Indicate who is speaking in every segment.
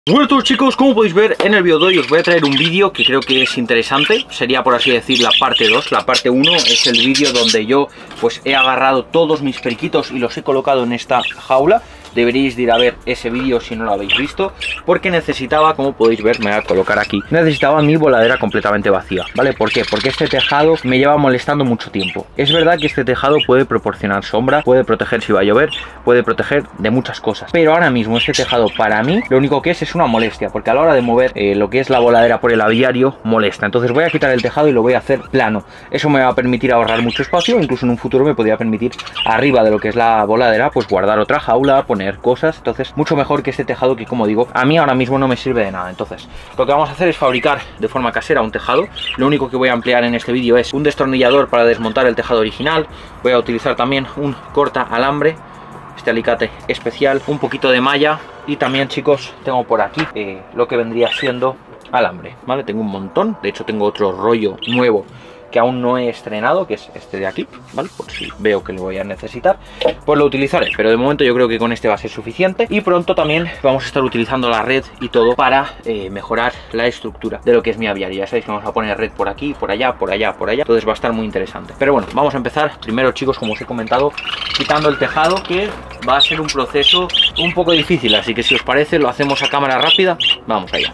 Speaker 1: Bueno, todos chicos, como podéis ver en el vídeo de hoy os voy a traer un vídeo que creo que es interesante. Sería, por así decir, la parte 2. La parte 1 es el vídeo donde yo pues he agarrado todos mis periquitos y los he colocado en esta jaula. Deberíais de ir a ver ese vídeo si no lo habéis visto, porque necesitaba, como podéis ver, me voy a colocar aquí, necesitaba mi voladera completamente vacía, ¿vale? ¿Por qué? Porque este tejado me lleva molestando mucho tiempo. Es verdad que este tejado puede proporcionar sombra, puede proteger si va a llover, puede proteger de muchas cosas, pero ahora mismo este tejado para mí lo único que es una molestia, porque a la hora de mover lo que es la voladera por el aviario molesta. Entonces voy a quitar el tejado y lo voy a hacer plano. Eso me va a permitir ahorrar mucho espacio, incluso en un futuro me podría permitir arriba de lo que es la voladera pues guardar otra jaula, poner cosas. Entonces mucho mejor que este tejado que, como digo, a mí ahora mismo no me sirve de nada. Entonces lo que vamos a hacer es fabricar de forma casera un tejado. Lo único que voy a emplear en este vídeo es un destornillador para desmontar el tejado original. Voy a utilizar también un corta alambre, este alicate especial, un poquito de malla y también, chicos, tengo por aquí lo que vendría siendo alambre, ¿vale? Tengo un montón, de hecho tengo otro rollo nuevo que aún no he estrenado, que es este de aquí, ¿vale? Por si veo que lo voy a necesitar, pues lo utilizaré, pero de momento yo creo que con este va a ser suficiente. Y pronto también vamos a estar utilizando la red y todo para mejorar la estructura de lo que es mi aviario. Ya sabéis que vamos a poner red por aquí, por allá, por allá, por allá, entonces va a estar muy interesante. Pero bueno, vamos a empezar primero, chicos, como os he comentado, quitando el tejado, que va a ser un proceso un poco difícil, así que si os parece lo hacemos a cámara rápida. Vamos allá.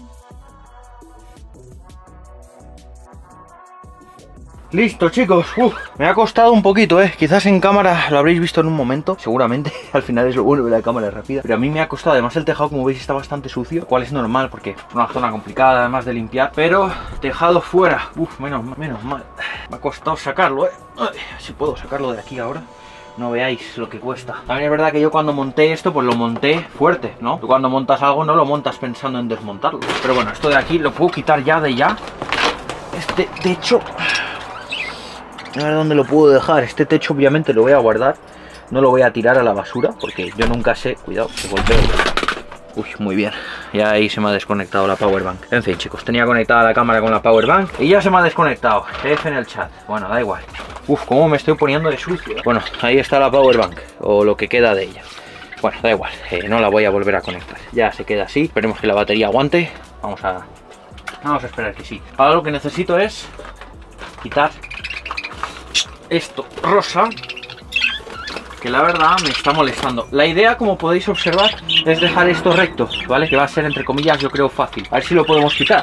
Speaker 1: Listo, chicos. Me ha costado un poquito, quizás en cámara lo habréis visto en un momento, seguramente. Al final es lo bueno de la cámara rápida, pero a mí me ha costado. Además el tejado, como veis, está bastante sucio, cual es normal porque es una zona complicada además de limpiar. Pero tejado fuera, menos mal. Me ha costado sacarlo, Ay, si puedo sacarlo de aquí ahora. No veáis lo que cuesta. También es verdad que yo cuando monté esto, pues lo monté fuerte, ¿no? Tú cuando montas algo no lo montas pensando en desmontarlo. Pero bueno, esto de aquí lo puedo quitar ya de ya. Este techo, a ver dónde lo puedo dejar. Este techo obviamente lo voy a guardar, no lo voy a tirar a la basura porque yo nunca sé. Cuidado, que golpeo. Uy, muy bien. Ya ahí se me ha desconectado la powerbank. En fin, chicos, tenía conectada la cámara con la powerbank y ya se me ha desconectado. F en el chat. Bueno, da igual. Cómo me estoy poniendo de sucio. Bueno, ahí está la powerbank, o lo que queda de ella. Bueno, da igual, no la voy a volver a conectar. Ya se queda así. Esperemos que la batería aguante. Vamos a esperar que sí. Ahora lo que necesito es quitar esto rosa, que la verdad me está molestando. La idea, como podéis observar, es dejar esto recto, ¿vale? Que va a ser, entre comillas, yo creo fácil. A ver si lo podemos quitar.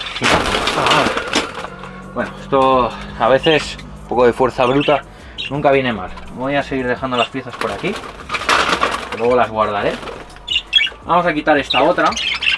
Speaker 1: Bueno, esto a veces un poco de fuerza bruta nunca viene mal. Voy a seguir dejando las piezas por aquí, que luego las guardaré. Vamos a quitar esta otra.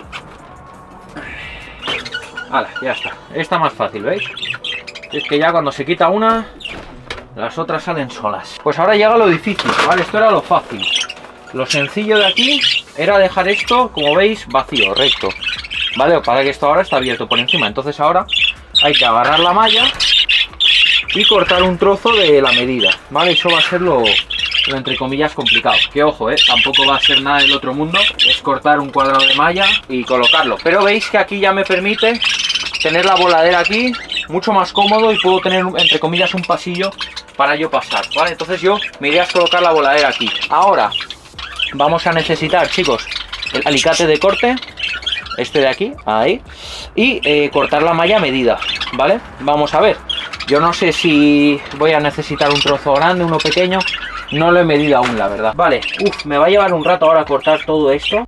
Speaker 1: Hala, ya está. Esta más fácil, ¿veis? Es que ya cuando se quita una, las otras salen solas. Pues ahora llega lo difícil, ¿vale? Esto era lo fácil. Lo sencillo de aquí era dejar esto, como veis, vacío, recto, ¿vale? Para que esto ahora está abierto por encima. Entonces ahora hay que agarrar la malla y cortar un trozo de la medida, ¿vale? Eso va a ser lo entre comillas complicado. Que ojo, tampoco va a ser nada del otro mundo. Es cortar un cuadrado de malla y colocarlo. Pero veis que aquí ya me permite tener la voladera aquí mucho más cómodo y puedo tener, entre comillas, un pasillo para yo pasar, ¿vale? Entonces yo me iré a colocar la voladera aquí. Ahora vamos a necesitar, chicos, el alicate de corte, este de aquí, ahí, y cortar la malla a medida, ¿vale? Vamos a ver. Yo no sé si voy a necesitar un trozo grande, uno pequeño. No lo he medido aún, la verdad. Vale, me va a llevar un rato ahora cortar todo esto.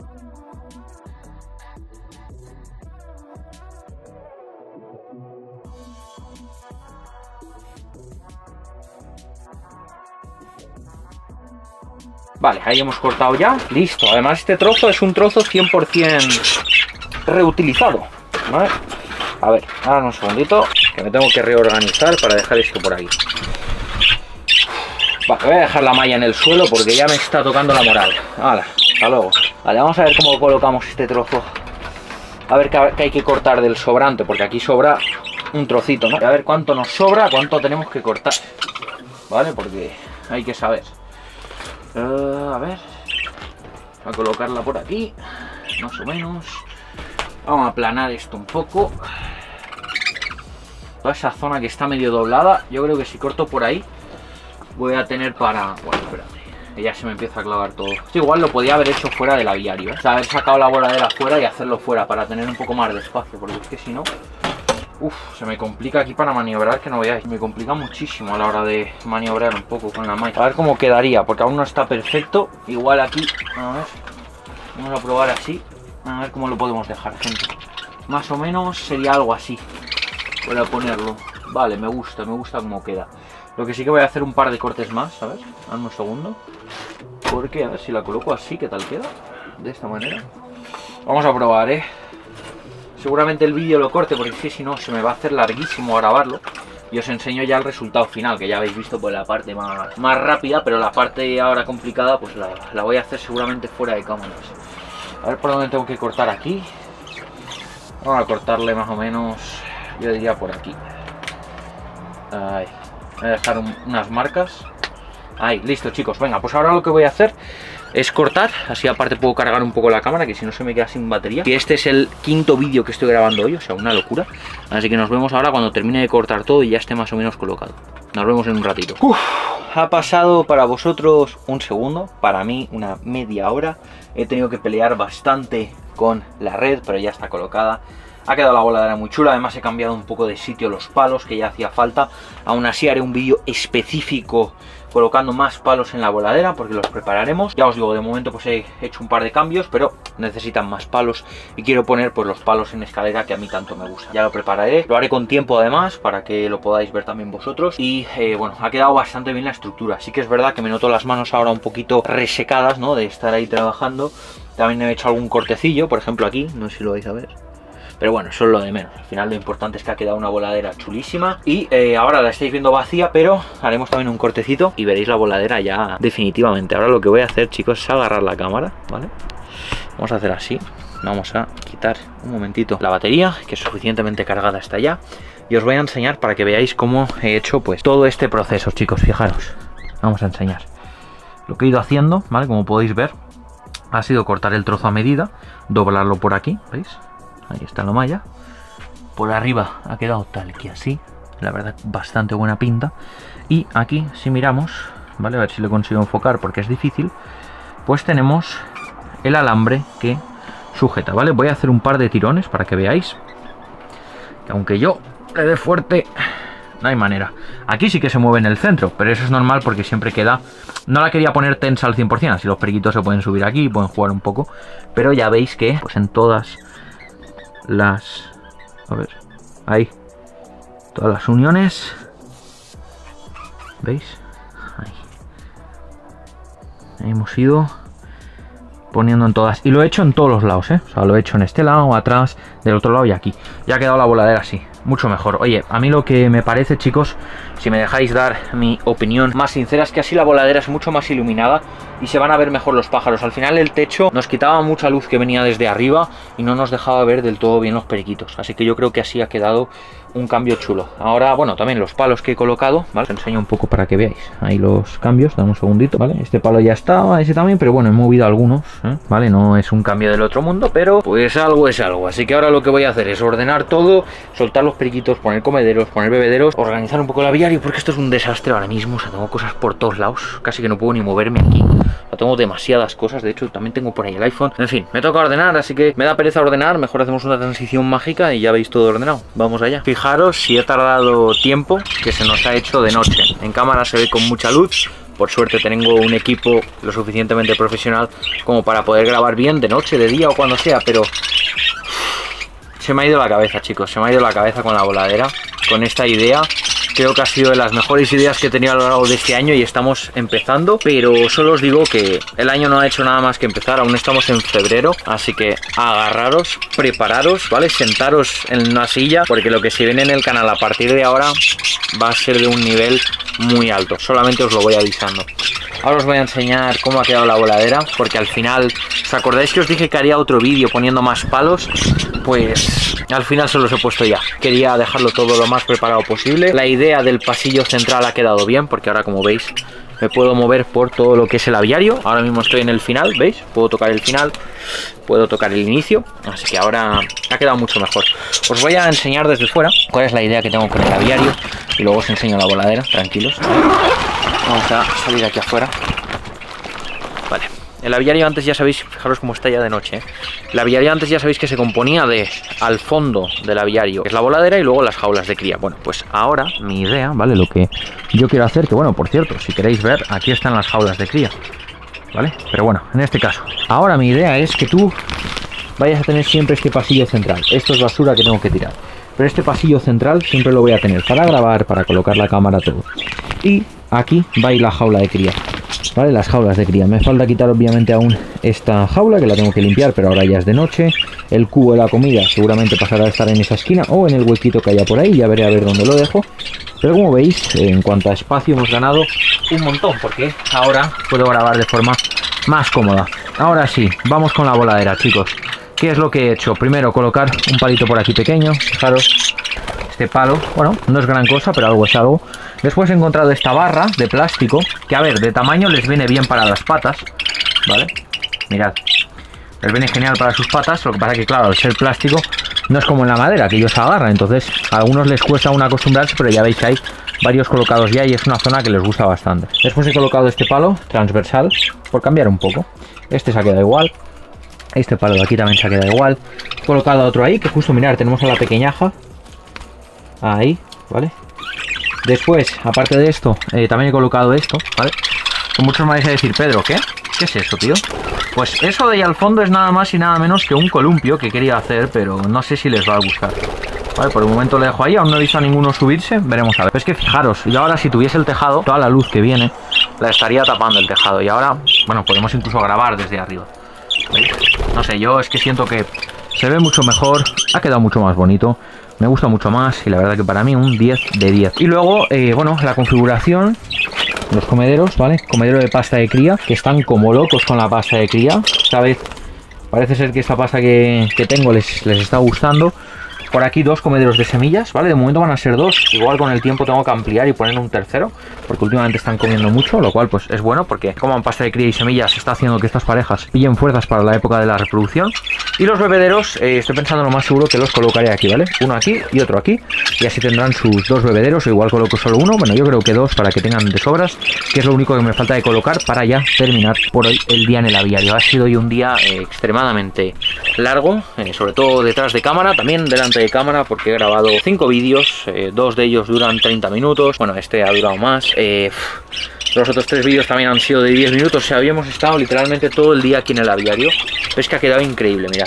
Speaker 1: Vale, ahí hemos cortado ya. Listo. Además este trozo es un trozo 100% reutilizado, ¿vale? A ver, ahora un segundito, que me tengo que reorganizar para dejar esto por aquí. Vale, voy a dejar la malla en el suelo porque ya me está tocando la moral. Hala, hasta luego. Vale, vamos a ver cómo colocamos este trozo. A ver qué hay que cortar del sobrante, porque aquí sobra un trocito, ¿no? A ver cuánto nos sobra, cuánto tenemos que cortar, ¿vale? Porque hay que saber. A ver, voy a colocarla por aquí, más o menos. Vamos a aplanar esto un poco. Toda esa zona que está medio doblada, yo creo que si corto por ahí voy a tener para... Bueno, espérate. que ya se me empieza a clavar todo. Esto igual lo podía haber hecho fuera del aviario, ¿eh? O sea, haber sacado la voladera fuera y hacerlo fuera para tener un poco más de espacio, porque es que si no... Uf, se me complica aquí para maniobrar, que no veáis. Me complica muchísimo a la hora de maniobrar un poco con la máquina. A ver cómo quedaría, porque aún no está perfecto. Igual aquí, a ver, vamos a probar así. A ver cómo lo podemos dejar, gente. Más o menos sería algo así. Voy a ponerlo. Vale, me gusta cómo queda. Lo que sí que voy a hacer un par de cortes más, ¿sabes? Dame un segundo. Porque, a ver si la coloco así, ¿qué tal queda? De esta manera. Vamos a probar, ¿eh? Seguramente el vídeo lo corte porque es que si no se me va a hacer larguísimo grabarlo. Y os enseño ya el resultado final, que ya habéis visto pues la parte más rápida, pero la parte ahora complicada pues la voy a hacer seguramente fuera de cámaras. A ver por dónde tengo que cortar aquí. Vamos a cortarle más o menos, yo diría por aquí. Ahí. Voy a dejar unas marcas. Ahí, listo chicos. Venga, pues ahora lo que voy a hacer es cortar, así aparte puedo cargar un poco la cámara, que si no se me queda sin batería. Y este es el quinto vídeo que estoy grabando hoy, o sea, una locura. Así que nos vemos ahora cuando termine de cortar todo y ya esté más o menos colocado. Nos vemos en un ratito. Ha pasado para vosotros un segundo, para mí una media hora. He tenido que pelear bastante con la red, pero ya está colocada. Ha quedado la voladera muy chula, además he cambiado un poco de sitio los palos, que ya hacía falta. Aún así haré un vídeo específico colocando más palos en la voladera, porque los prepararemos. Ya os digo, de momento pues he hecho un par de cambios, pero necesitan más palos y quiero poner pues los palos en escalera que a mí tanto me gusta. Ya lo prepararé, lo haré con tiempo además, para que lo podáis ver también vosotros. Y bueno, ha quedado bastante bien la estructura. Sí que es verdad que me noto las manos ahora un poquito resecadas, ¿no? De estar ahí trabajando. También he hecho algún cortecillo, por ejemplo aquí, no sé si lo vais a ver. Pero bueno, eso es lo de menos. Al final lo importante es que ha quedado una voladera chulísima. Y ahora la estáis viendo vacía, pero haremos también un cortecito y veréis la voladera ya definitivamente. Ahora lo que voy a hacer, chicos, es agarrar la cámara, ¿vale? Vamos a hacer así. Vamos a quitar un momentito la batería, que es suficientemente cargada está ya. Y os voy a enseñar para que veáis cómo he hecho pues todo este proceso, chicos. Fijaros, vamos a enseñar. Lo que he ido haciendo, ¿vale? Como podéis ver, ha sido cortar el trozo a medida, doblarlo por aquí, ¿veis? Ahí está la malla. Por arriba ha quedado tal que así. La verdad, bastante buena pinta. Y aquí, si miramos, ¿vale? A ver si lo consigo enfocar porque es difícil. Pues tenemos el alambre que sujeta, ¿vale? Voy a hacer un par de tirones para que veáis que aunque yo le dé fuerte, no hay manera. Aquí sí que se mueve en el centro, pero eso es normal porque siempre queda... No la quería poner tensa al 100%, así los periquitos se pueden subir aquí, pueden jugar un poco. Pero ya veis que, pues en todas las... A ver, ahí. Todas las uniones. ¿Veis? Ahí. Ahí hemos ido poniendo en todas. Y lo he hecho en todos los lados, ¿eh? O sea, lo he hecho en este lado, atrás, del otro lado y aquí. Ya ha quedado la voladera así. Mucho mejor. Oye, a mí lo que me parece, chicos, si me dejáis dar mi opinión más sincera, es que así la voladera es mucho más iluminada y se van a ver mejor los pájaros. Al final el techo nos quitaba mucha luz que venía desde arriba y no nos dejaba ver del todo bien los periquitos. Así que yo creo que así ha quedado un cambio chulo. Ahora, bueno, también los palos que he colocado, ¿vale? Os enseño un poco para que veáis. Ahí los cambios, dame un segundito, ¿vale? Este palo ya estaba, ese también, pero bueno, he movido algunos, ¿vale? No es un cambio del otro mundo, pero pues algo es algo. Así que ahora lo que voy a hacer es ordenar todo, soltar los periquitos, poner comederos, poner bebederos, organizar un poco el aviario, porque esto es un desastre ahora mismo. O sea, tengo cosas por todos lados, casi que no puedo ni moverme aquí. O sea, tengo demasiadas cosas, de hecho también tengo por ahí el iPhone. En fin, me toca ordenar, así que me da pereza ordenar, mejor hacemos una transición mágica y ya veis todo ordenado. Vamos allá. Fijaros si he tardado tiempo, que se nos ha hecho de noche. En cámara se ve con mucha luz. Por suerte tengo un equipo lo suficientemente profesional como para poder grabar bien de noche, de día o cuando sea, pero se me ha ido la cabeza, chicos. Se me ha ido la cabeza con la voladera, con esta idea. Creo que ha sido de las mejores ideas que he tenido a lo largo de este año y estamos empezando, pero solo os digo que el año no ha hecho nada más que empezar, aún estamos en febrero, así que agarraros, prepararos, ¿vale? Sentaros en una silla, porque lo que se viene en el canal a partir de ahora va a ser de un nivel muy alto, solamente os lo voy avisando. Ahora os voy a enseñar cómo ha quedado la voladera, porque al final, ¿os acordáis que os dije que haría otro vídeo poniendo más palos? Pues al final se los he puesto ya. Quería dejarlo todo lo más preparado posible. La idea del pasillo central ha quedado bien, porque ahora, como veis, me puedo mover por todo lo que es el aviario. Ahora mismo estoy en el final, ¿veis? Puedo tocar el final, puedo tocar el inicio, así que ahora ha quedado mucho mejor. Os voy a enseñar desde fuera cuál es la idea que tengo con el aviario y luego os enseño la voladera, tranquilos. Vamos a salir aquí afuera. El aviario antes ya sabéis, fijaros cómo está ya de noche, ¿eh? El aviario antes ya sabéis que se componía de, al fondo del aviario, que es la voladera, y luego las jaulas de cría. Bueno, pues ahora mi idea, ¿vale? Lo que yo quiero hacer, que bueno, por cierto, si queréis ver, aquí están las jaulas de cría, ¿vale? Pero bueno, en este caso, ahora mi idea es que tú vayas a tener siempre este pasillo central. Esto es basura que tengo que tirar, pero este pasillo central siempre lo voy a tener para grabar, para colocar la cámara, todo. Y aquí va a ir la jaula de cría, ¿vale? Las jaulas de cría. Me falta quitar obviamente aún esta jaula, que la tengo que limpiar, pero ahora ya es de noche. El cubo de la comida seguramente pasará a estar en esa esquina o en el huequito que haya por ahí. Ya veré a ver dónde lo dejo. Pero como veis, en cuanto a espacio hemos ganado un montón, porque ahora puedo grabar de forma más cómoda. Ahora sí, vamos con la voladera, chicos. ¿Qué es lo que he hecho? Primero colocar un palito por aquí pequeño. Fijaros, este palo, bueno, no es gran cosa, pero algo es algo. Después he encontrado esta barra de plástico, que a ver, de tamaño les viene bien para las patas, ¿vale? Mirad, les viene genial para sus patas, lo que pasa que claro, al ser plástico no es como en la madera, que ellos agarran, entonces a algunos les cuesta aún acostumbrarse, pero ya veis que hay varios colocados ya y es una zona que les gusta bastante. Después he colocado este palo transversal, por cambiar un poco. Este se ha quedado igual, este palo de aquí también se ha quedado igual. He colocado otro ahí, que justo, mirad, tenemos a la pequeñaja, ahí, ¿vale? Después, aparte de esto, también he colocado esto, ¿vale? Muchos me vais a decir, Pedro, ¿qué? ¿Qué es eso, tío? Pues eso de ahí al fondo es nada más y nada menos que un columpio que quería hacer, pero no sé si les va a gustar. Vale, por el momento lo dejo ahí, aún no he visto a ninguno subirse, veremos a ver. Pero es que fijaros, yo ahora si tuviese el tejado, toda la luz que viene, la estaría tapando el tejado. Y ahora, bueno, podemos incluso grabar desde arriba. ¿Veis? No sé, yo es que siento que se ve mucho mejor, ha quedado mucho más bonito. Me gusta mucho más y la verdad que para mí un 10 de 10. Y luego, bueno, la configuración, los comederos, ¿vale? Comedero de pasta de cría, que están como locos con la pasta de cría. Esta vez parece ser que esta pasta que tengo les está gustando. Por aquí dos comederos de semillas, ¿vale? De momento van a ser dos. Igual con el tiempo tengo que ampliar y poner un tercero, porque últimamente están comiendo mucho, lo cual pues es bueno, porque coman pasta de cría y semillas está haciendo que estas parejas pillen fuerzas para la época de la reproducción. Y los bebederos, estoy pensando lo más seguro que los colocaré aquí, ¿vale? Uno aquí y otro aquí, y así tendrán sus dos bebederos, o igual coloco solo uno, bueno, yo creo que dos para que tengan de sobras, que es lo único que me falta de colocar para ya terminar por hoy el día en el aviario. Ha sido hoy un día extremadamente largo, sobre todo detrás de cámara, también delante de cámara, porque he grabado 5 vídeos, 2 de ellos duran 30 minutos, bueno, este ha durado más, los otros 3 vídeos también han sido de 10 minutos, o sea, habíamos estado literalmente todo el día aquí en el aviario. Es que ha quedado increíble, mirad,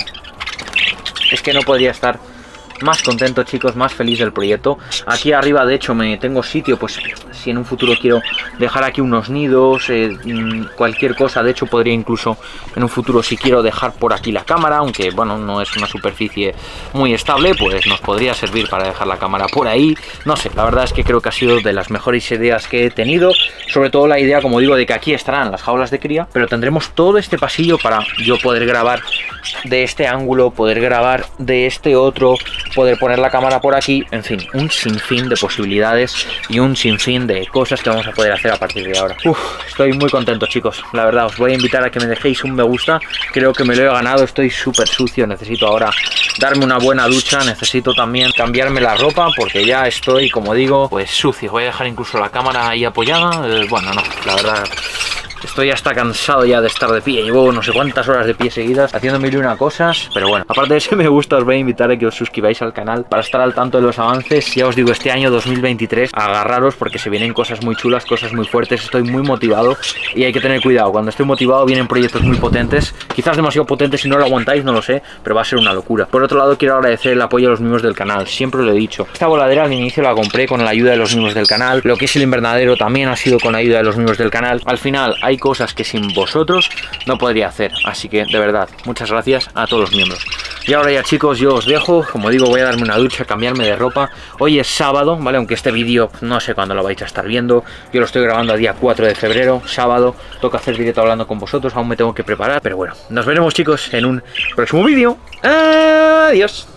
Speaker 1: es que no podría estar más contento, chicos, más feliz del proyecto. Aquí arriba, de hecho, me tengo sitio, pues si en un futuro quiero dejar aquí unos nidos, cualquier cosa. De hecho, podría incluso en un futuro, si quiero, dejar por aquí la cámara, aunque bueno, no es una superficie muy estable, pues nos podría servir para dejar la cámara por ahí. No sé, la verdad es que creo que ha sido de las mejores ideas que he tenido, sobre todo la idea, como digo, de que aquí estarán las jaulas de cría, pero tendremos todo este pasillo para yo poder grabar de este ángulo, poder grabar de este otro, poder poner la cámara por aquí, en fin, un sinfín de posibilidades y un sinfín de cosas que vamos a poder hacer a partir de ahora. Estoy muy contento, chicos, la verdad. Os voy a invitar a que me dejéis un me gusta, creo que me lo he ganado. Estoy súper sucio, necesito ahora darme una buena ducha, necesito también cambiarme la ropa porque ya estoy, como digo, pues sucio. Voy a dejar incluso la cámara ahí apoyada, bueno, no, la verdad estoy hasta cansado ya de estar de pie. Llevo no sé cuántas horas de pie seguidas haciendo mil y una cosas. Pero bueno, aparte de ese me gusta, os voy a invitar a que os suscribáis al canal para estar al tanto de los avances. Ya os digo, este año 2023 agarraros porque se vienen cosas muy chulas, cosas muy fuertes. Estoy muy motivado y hay que tener cuidado. Cuando estoy motivado vienen proyectos muy potentes, quizás demasiado potentes. Si no lo aguantáis, no lo sé, pero va a ser una locura. Por otro lado, quiero agradecer el apoyo a los miembros del canal. Siempre lo he dicho, esta voladera al inicio la compré con la ayuda de los miembros del canal. Lo que es el invernadero también ha sido con la ayuda de los miembros del canal. Al final hay cosas que sin vosotros no podría hacer, así que de verdad, muchas gracias a todos los miembros. Y ahora ya, chicos, yo os dejo. Como digo, voy a darme una ducha, cambiarme de ropa. Hoy es sábado, ¿vale? Aunque este vídeo no sé cuándo lo vais a estar viendo. Yo lo estoy grabando a día 4 de febrero, sábado. Toca hacer directo hablando con vosotros, aún me tengo que preparar. Pero bueno, nos veremos, chicos, en un próximo vídeo. Adiós.